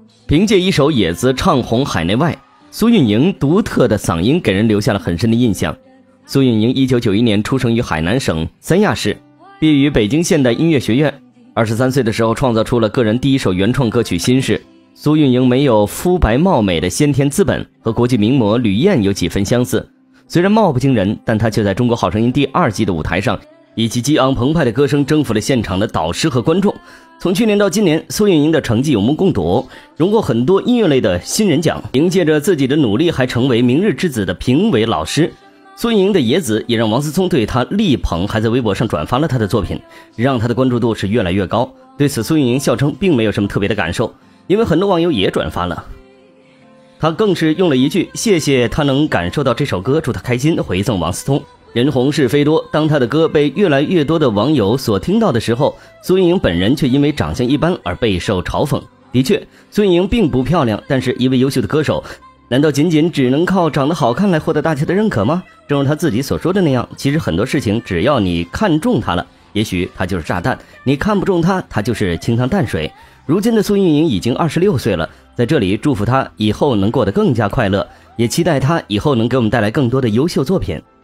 凭借一首《野子》唱红海内外，苏运莹独特的嗓音给人留下了很深的印象。苏运莹1991年出生于海南省三亚市，毕业于北京现代音乐学院。23岁的时候创造出了个人第一首原创歌曲《心事》。苏运莹没有肤白貌美的先天资本，和国际名模吕燕有几分相似。虽然貌不惊人，但她却在中国好声音第2季的舞台上，以其激昂澎湃的歌声征服了现场的导师和观众。从去年到今年，苏运莹的成绩有目共睹，荣获很多音乐类的新人奖。凭借着自己的努力，还成为明日之子的评委老师。苏运莹的《野子》也让王思聪对她力捧，还在微博上转发了她的作品，让她的关注度是越来越高。对此，苏运莹笑称并没有什么特别的感受，因为很多网友也转发了。他更是用了一句谢谢他能感受到这首歌，祝他开心，回赠王思聪。人红是非多，当他的歌被越来越多的网友所听到的时候，苏运莹本人却因为长相一般而备受嘲讽。的确，苏运莹并不漂亮，但是一位优秀的歌手，难道仅仅只能靠长得好看来获得大家的认可吗？正如他自己所说的那样，其实很多事情只要你看中他了，也许他就是炸弹，你看不中他，他就是清汤淡水。如今的苏运莹已经26岁了，在这里祝福他以后能过得更加快乐，也期待他以后能给我们带来更多的优秀作品。